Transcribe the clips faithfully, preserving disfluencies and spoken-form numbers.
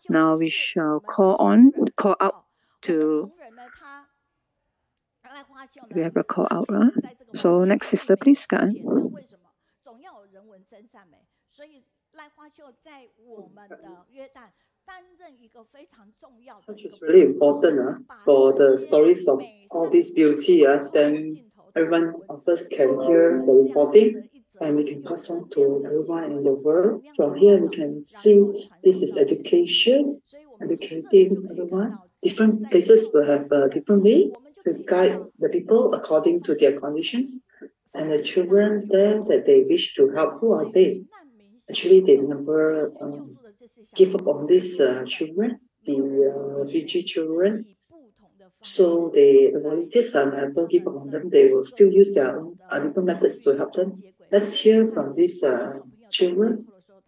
Now we shall call on, call out to, we have a call out. Huh? So next sister, please, Kan. Such is really important uh, for the stories of all this beauty. Uh, then everyone of us can hear the reporting and we can pass on to everyone in the world. From here, we can see this is education, educating everyone. Different places will have a different way to guide the people according to their conditions. And the children there that they wish to help, who are they? Actually, they never um, give up on these uh, children, the uh, refugee children. So the volunteers are never give up on them. They will still use their own uh, different methods to help them. Let's hear from these uh, children.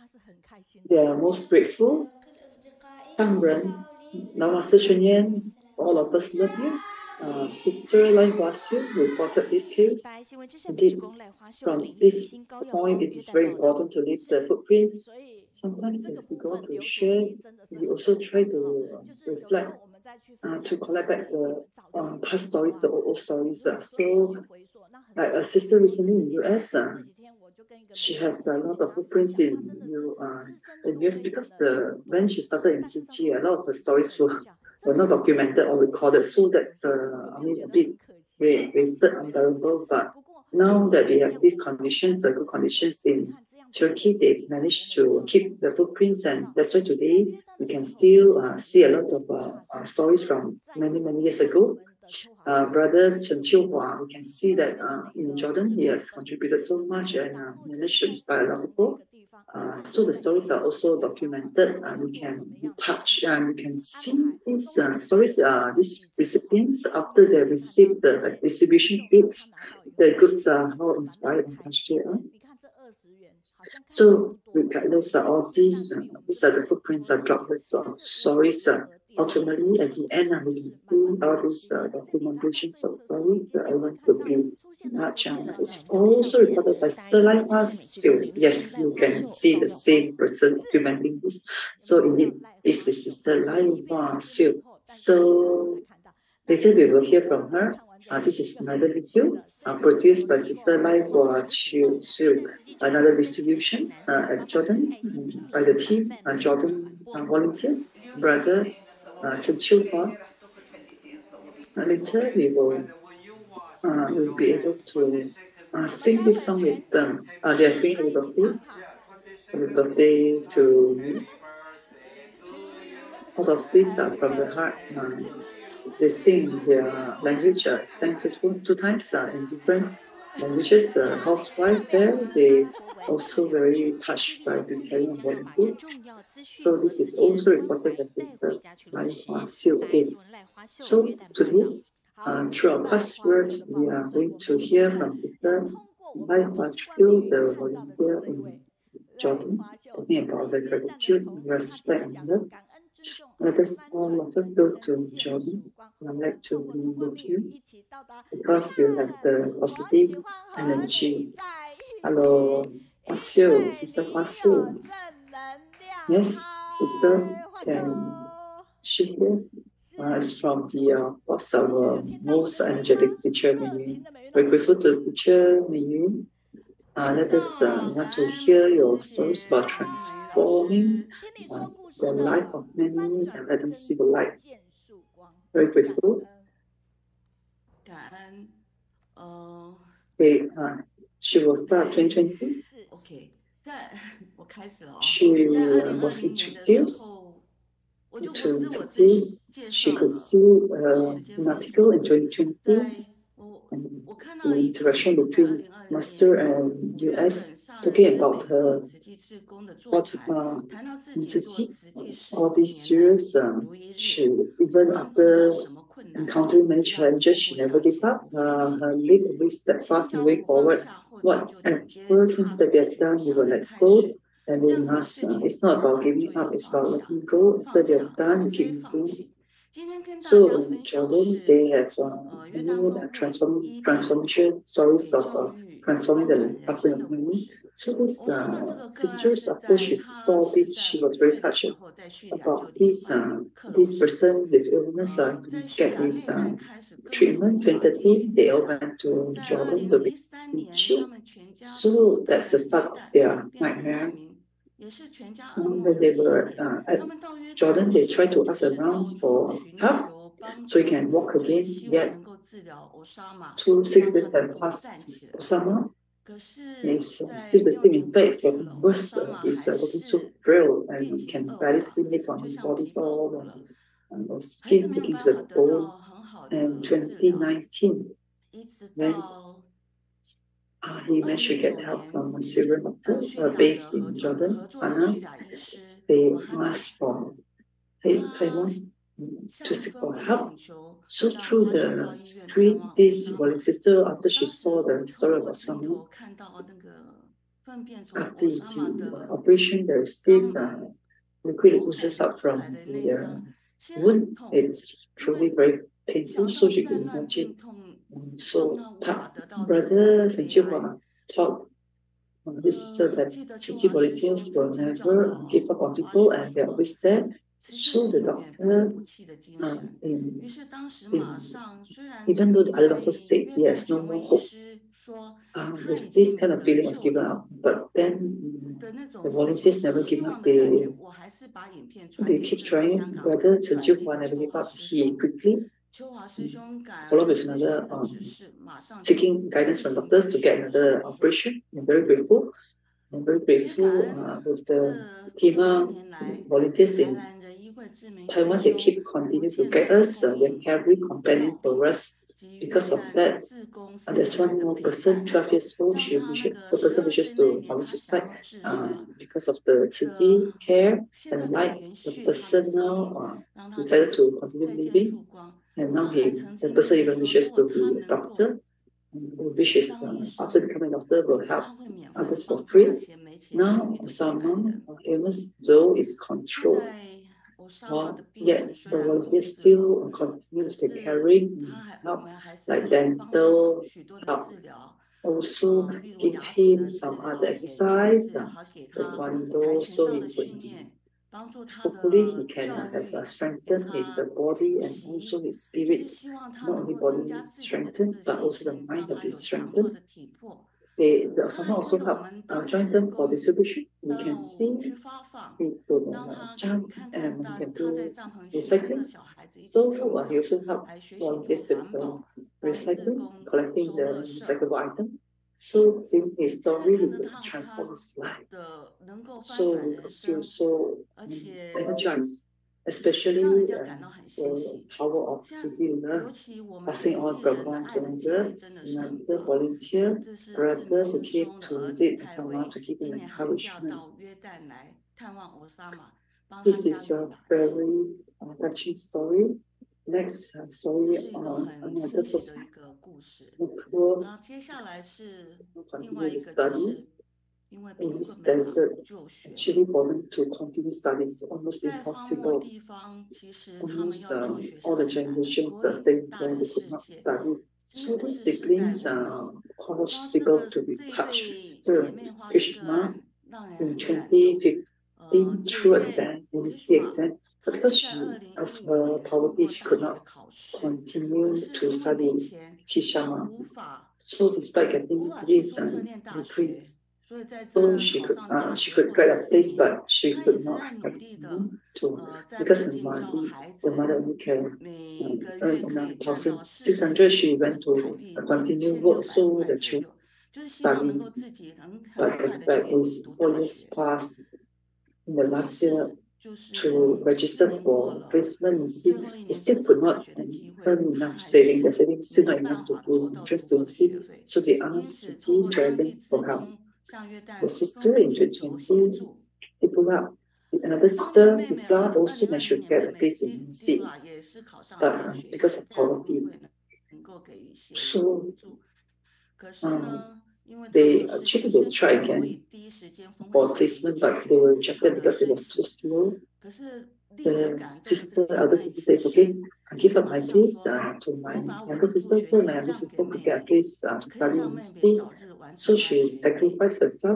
They are most grateful. 商人，老马是春燕 all of us love you. Uh, Sister Lai Huaxiu reported this case. Indeed, from this point, it is very important to leave the footprints. Sometimes as we go to share, we also try to uh, reflect, uh, to collect back the uh, past stories, the old stories. Uh, so, like a sister recently in the U S, uh, she has a lot of footprints in you uh, in U S because the when she started in C G, a lot of the stories were, were not documented or recorded. So that's uh, I mean a bit wasted, unbearable. But now that we have these conditions, the good conditions in Turkey, they managed to keep the footprints, and that's why today we can still uh, see a lot of uh, uh, stories from many many years ago. Uh, Brother Chen Qiuhua, we can see that uh, in Jordan he has contributed so much and uh, managed to inspire a lot of people. Uh, so the stories are also documented, and we can touch and we can see these uh, stories. Uh, these recipients, after they receive the like, distribution kits, the goods are how inspired and touched. Uh. So regardless of all these, uh, these are the footprints of droplets of stories. Uh, Ultimately, at the end, I'm going to do all these uh, documentations of stories that I want to be much. Um, it's also reported by Sister Lai Huaxiu. Yes, you can see the same person documenting this. So indeed, this is Sister Lai Huaxiu. So later we will hear from her. Uh, this is another video uh, produced by Sister Lai Huaxiu, another distribution uh, at Jordan um, by the team, uh, Jordan uh, volunteers, brother uh, Chen Qiuhua. Uh, later we will uh, we'll be able to uh, sing this song with them. Uh, they are singing happy birthday, happy birthday to me. All of these are from the heart. Uh, they sing their language, uh, sang two, two times uh, in different languages. The uh, housewife there, they also very touched by the carrying of volunteers. So this is also reported at the Lai Huaxiu again. So today, uh, through our past word, we are going to hear from Sister Lai Huaxiu, the volunteer in Jordan, talking about the gratitude, respect, and love. Let us all let us go to Jordan. I'd like to be with you because you have the positive energy. Hello, Huaxiu, Sister Huaxiu. Yes, Sister, can she hear? Uh, it's from the uh, what's our most energetic teacher, Mei. We're grateful to teacher Mei. Uh, let us uh, want to hear your stories about transforming uh, the life of many and let them see the light. Very grateful. Okay, uh, she will start twenty twenty. Okay. She uh, was introduced to city. She could see uh, an article in twenty twenty. And the interaction between Master and U S talking about her what uh, in city, all these years, um, she even after encountering many challenges, she never gave up. Uh, her lead always stepped fast and way forward. Whatever things that we have done, we will let go. And we must, uh, it's not about giving up, it's about letting go. After they have done, keep moving. So in Jordan, they have uh, new uh, transform, transformation stories of uh, transforming the suffering of many. So this uh, sisters, after she saw this, she was very touched about this uh, this person with illness uh, get this uh, treatment. twenty thirteen, they all went to Jordan to be teaching. So that's the start of their nightmare. Um, when they were uh, at Jordan, they tried to ask around for help so he can walk again. Yet two six years have passed. Osama is uh, still the thing. In fact, it's getting worse. Uh, he's uh, looking so frail and can barely see meat on his body, all and the skin taking to the bone. And twenty nineteen, when uh, he managed to get help from a Syrian doctor uh, based in Jordan, Anna, they asked for Taiwan to seek for help. So through the screen, this Wally sister, after she saw the story about someone, after the uh, operation, there is this uh, liquid oozes out from the uh, wound. It's truly very painful, so she could imagine. Um, so, brother Sanjiwa taught uh, this sister that C G volunteers will never give up on people and they're always there. So the doctor, um, in, in, even though the other doctors said yes, no more hope, uh, with this kind of feeling of giving up, but then um, the volunteers never give up. They, they keep trying. Brother Chen Jiuhua never give up. He quickly um, followed with another um, seeking guidance from doctors to get another operation. I'm very grateful. I'm very grateful uh, with the team of volunteers in Taiwan. They keep continue to guide us. Uh, they carry companion for us. Because of that, uh, there's one more person, twelve years old. She wishes, the person wishes to commit suicide uh, because of the city care and like the person now uh, decided to continue living. And now he, the person even wishes to be a doctor. Which is uh, after becoming a doctor will help others for free. Now, some uh, illness though is controlled, uh, yet the volunteers still continue to caring help, like dental help. Also give him some other exercise, uh, taekwondo, so he could hopefully he can uh, have uh, strengthened his uh, body and also his spirit. Not only body strengthened, but also the mind of his strengthened. They, the Osama also help uh, join them for distribution. We can see he could uh, jump and he can do recycling. So uh, he also help volunteers with uh, recycling, collecting the recyclable item. So seeing his story, we could transform his life. So we could feel so um, energized, especially um, the power of city learn, passing on from one to another, another volunteer, brother who came to visit someone to give him encouragement. This is a very uh, touching story. Next uh, story on another person who poor continue to study in this desert. Actually, for them to continue studies is almost impossible. Almost um, all the generations are staying there, they could not study. So the siblings uh, caused people to be touched. Sister Krishna in twenty fifteen through exam, university exam, but because she, of her poverty, she could not continue to study Kishama. So despite getting this uh, degree, so she could uh, she could get a place, but she could not have money to because the money the mother only can um, earn around thousand six hundred. She went to uh, continue work, so the children study. But in fact, it's four years past in the last year to register for placement. You see, they still could not earn enough saving. The savings still not enough to do interest to receive. So they asked City Dragon for help. The sister in twenty twenty, they pull up. Another sister, Ifla, also managed to get a place in U C, but um, because of poverty. So um, they actually they try again for placement, but they were rejected because it was too slow. The sister, elder sister says, okay, I give up my place uh, to my younger sister, so my younger sister could get a place uh, to study in university. So she sacrificed herself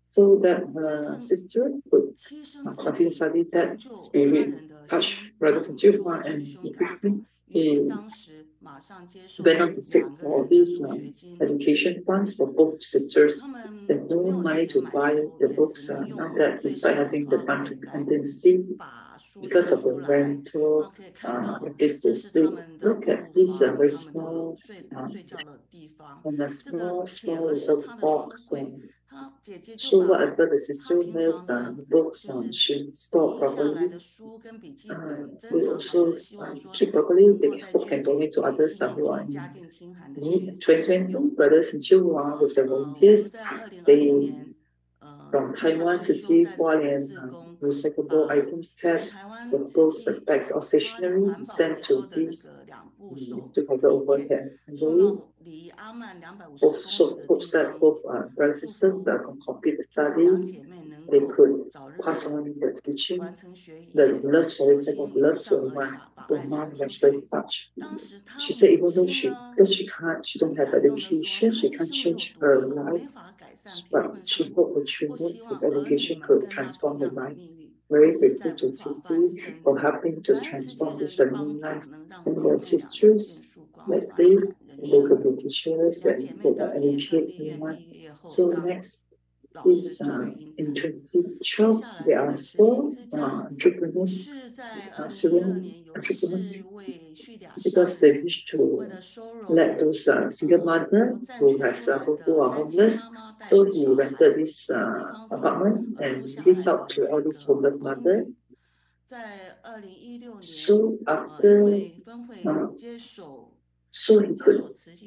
so that her sister could uh, continue study that spirit touch Brother Sanjihua, and he quickly he went on to seek for these um, education funds for both sisters. There's no money to buy the books uh, now that despite having the fund to contingency because of the rental, uh, the place to sleep. Look at this uh, very small, uh, and a small, small little box. Um, so whatever the sister has, uh, the books um, should store properly. Uh, we also uh, keep properly. They hope can donate to others uh, who are in need. twenty twenty, brothers and children with the volunteers, they from Taiwan to Huaxiu, um, recyclable items kept, the books, the bags, or stationery sent to these um, to cover overhead. And both so hopes that both uh, brothers and sisters that can complete the studies, they could pass on the teachings, the love, sorry, set of love to her mom. The mom was very touched. She said even though she, because she can't, she don't have education, she can't change her life, but she hoped her children's education could transform her life. Very grateful to Cici for helping to transform this family life. And their sisters, like they, they could be teachers and could educate everyone. So next is uh, in twenty twelve, there are four uh, entrepreneurs, uh, Syrian entrepreneurs, because they wish to let those uh, single mother who has uh, who are homeless. So he rented this uh, apartment and leased out to all these homeless mother. So after, uh, so he could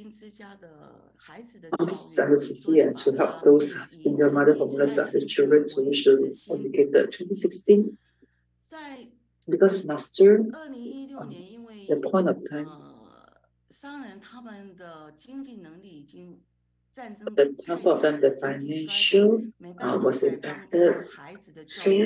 and to help those single mother homeless uh, the children to wish to educated. twenty sixteen, because master, um, the point of time, the top of them, the financial uh, was impacted. So,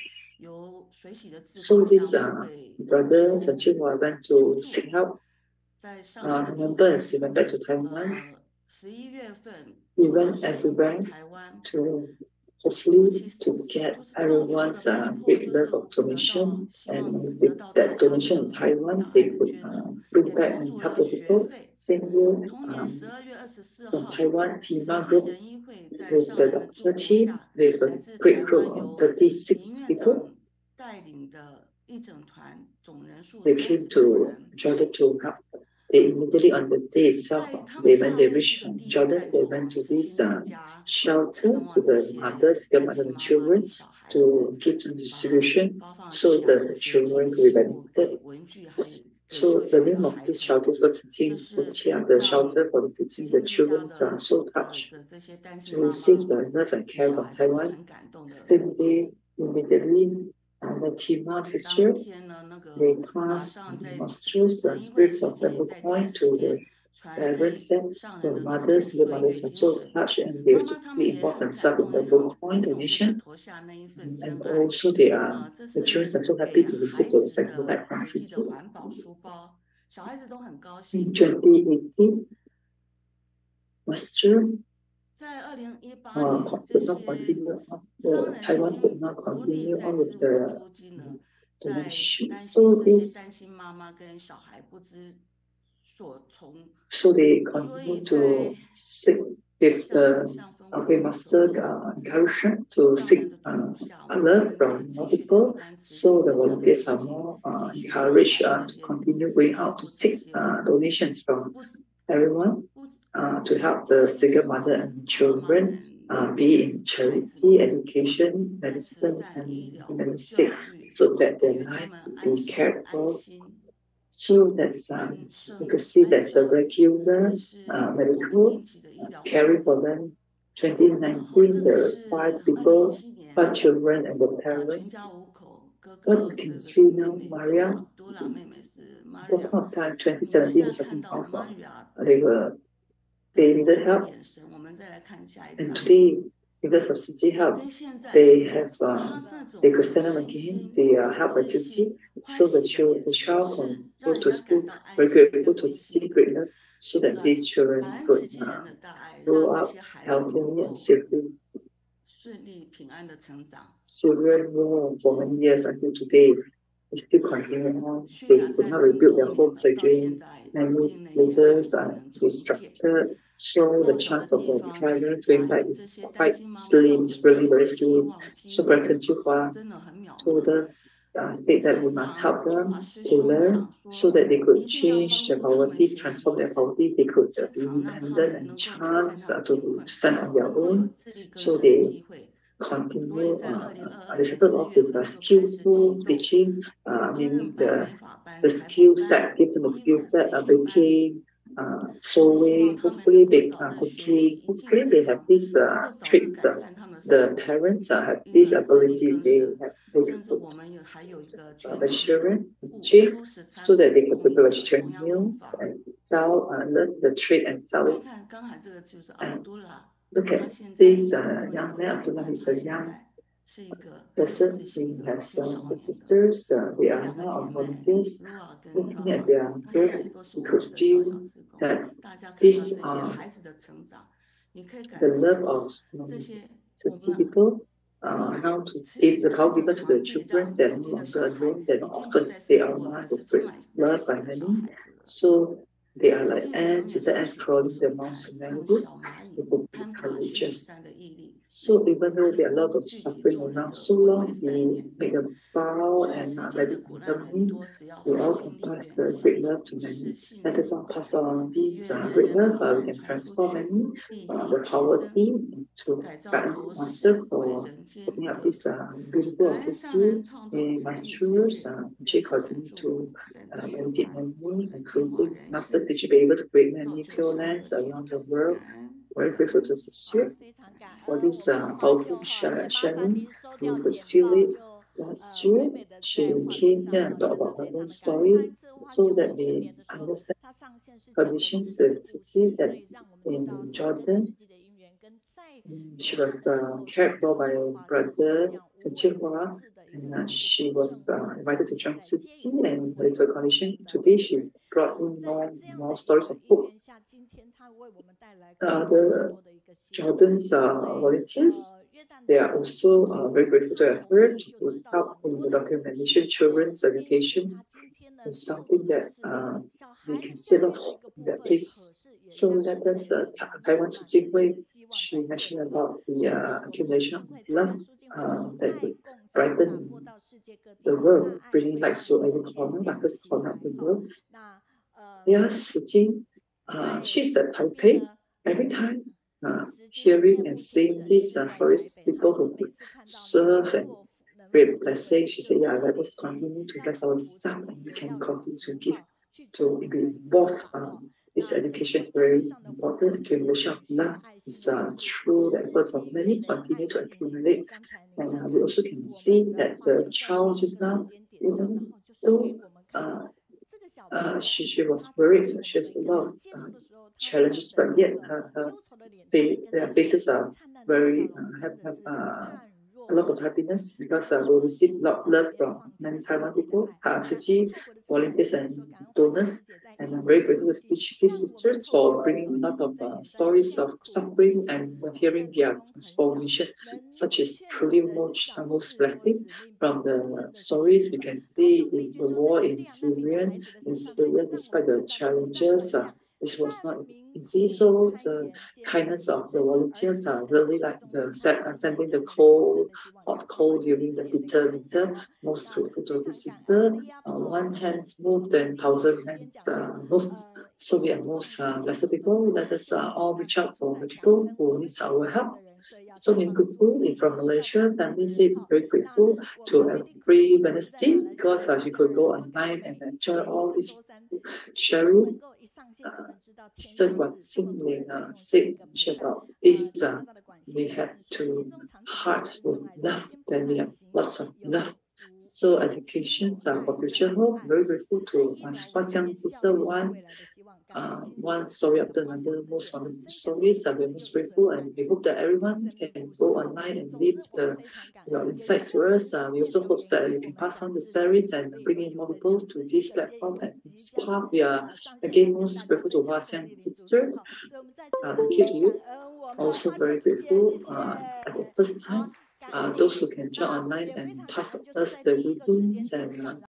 so this uh, brother Sanjihua went to seek help. Uh, remember, he went back to Taiwan. He went everywhere to hopefully to get everyone's uh, great love of donation, and with that donation in Taiwan, they could uh, bring back and help the people. Same year, um, from Taiwan, Tima group with the doctor team with a great group of thirty-six people. They came to Jordan to help. They immediately on the day itself, they when they reached Jordan, they went to this uh, shelter to the mothers, the mother and children, to give some distribution so that the children could be benefited. So the name of this shelter is teaching the shelter for the teaching the children are so touched to receive the love and care from Taiwan. Same day, immediately, uh, the Tima sister, they pass monstrous and spirits of the coin to the parents. Then the mothers, the mothers are so touched and they quickly involve themselves in the book coin donation. And also they are, the children are so happy to receive the second back from Cici. In twenty eighteen, Master uh, could not continue, uh, the Taiwan could not continue on with the donation. So this, so they continue to seek with the okay master uh, encouragement to seek uh, love from more people. So the volunteers are more uh, encouraged uh, to continue going out to seek uh, donations from everyone uh, to help the single mother and children. Uh, be in charity, education, medicine, and humanistic, so that their life will be cared for. So that's um, you can see that the regular uh, medical uh, carry for them. twenty nineteen, there are five people, five children, and the parents. What you can see now, Maria, at the point of time, twenty seventeen is talking about uh, they were they needed help, and today, because of Cici help, they have uh, they could stand up again. They are helped by Cici, so the child the child can go to school. Very grateful to Cici, great enough, so that these children could uh, grow up healthily and safely. Syrian war for many years until today. It's still continuing on. They could not rebuild their homes again. Many places are destructed. So the chance of the parents going back is quite slim, it's really very slim. So President Chihua told them, uh, state that we must help them to learn so that they could change their poverty, transform their poverty, they could uh, be independent and chance uh, to stand on their own. So they continue uh, they started off with a skillful teaching, uh, meaning the the skill set, give them a skill set, uh, baking, uh, sewing, hopefully bake, uh, cooking. Hopefully they have these uh, tricks. Uh, the parents uh, have this ability. They have they can put uh, vegetarian teaching so that they can prepare vegetarian meals and sell, uh, learn the trade and sell it. And look at this uh, young man. Abdullah is a young person. He has uh, the sisters. Uh, they are now on volunteers. Looking at their birth, we could feel that these are the love of um, city people. Uh, now to give the power given to the children, they're no longer alone, they're not orphaned, they are not loved by many. So they are like ants, the ants crawling the mountain neighborhood. They will be courageous. So even though there are a lot of suffering around so long, we make a vow and uh, let it determine, we all can pass the great love to many. Let us all pass on this uh, great love. Uh, we can transform many uh, the poverty into guidance master for opening up this uh, beautiful city. May my students uh, actually continue to uh, benefit many and creating master teacher be able to create many pure lands around the world. Very grateful to Sister for this uh, powerful sharing. We could feel it last year. She came here and talked about her own story so that we understand conditions, the city that in Jordan. She was uh, cared for by her brother, Chihua, and uh, she was uh, invited to join city and with her condition. Today, she brought in more, more stories of hope. Uh, the Jordan's uh, volunteers, they are also uh, very grateful to have heard to help in the documentation children's education. Is something that uh, we can save of hope in that place. So let us, uh, Taiwan Su Jingwei, she mentioned about the uh, accumulation of love uh, that would brighten the world, bringing light to every corner, darkest corner of the world. Yes, Jing, uh, she's at Taipei. Every time uh, hearing and seeing these uh, stories, people who could serve and great blessing. She said, yeah, let us continue to bless ourselves and we can continue to give, to be involved. Um, this education is very important. Accumulation of love is uh, true. The efforts of many continue to accumulate. And uh, we also can see that the child just now, even though uh, uh, she, she was worried, she has a lot of uh, challenges, but yet her, her their faces are very, uh, have, have uh, a lot of happiness because uh, we receive a lot of love from many Taiwan people, uh, city volunteers and donors. And I'm very grateful to these sisters for bringing a lot of uh, stories of suffering and hearing their transformation, such as truly most, uh, most blessing. From the stories we can see in the war in Syria, in Syria, despite the challenges, uh, this was not easy. So the kindness of the volunteers are really like the set, uh, sending the cold, hot cold during the bitter winter. Most grateful to this sister. Uh, one hands moved and thousand hands uh, moved. So we are most uh, blessed people. Let us uh, all reach out for the people who needs our help. So in Kuku, from Malaysia, family said very grateful to every Wednesday because uh, she could go online and enjoy all this sharing. Uh, so what Singling uh, said about this, uh, we have to heart with love, then we have lots of love. So educations are for future hope. Very grateful to my Huaxiu sister one. uh, one story after another, most wonderful stories. Uh, we're most grateful, and we hope that everyone can go online and leave the your insights for us. Uh, we also hope that you can pass on the series and bring in more people to this platform. And this part, we are again most grateful to Huaxiang sister. Uh, thank you to you. Also very grateful uh, at the first time. Uh, those who can join online and pass us the greetings and uh,